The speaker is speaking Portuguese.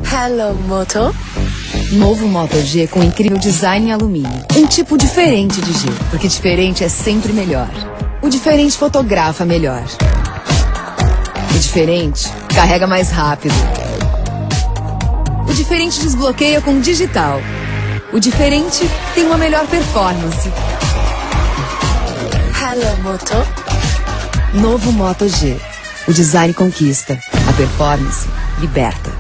Hello, Moto. Novo Moto G com incrível design em alumínio. Um tipo diferente de G, porque diferente é sempre melhor. O diferente fotografa melhor. O diferente carrega mais rápido. O diferente desbloqueia com digital. O diferente tem uma melhor performance. Hello, Moto. Novo Moto G. O design conquista. A performance liberta.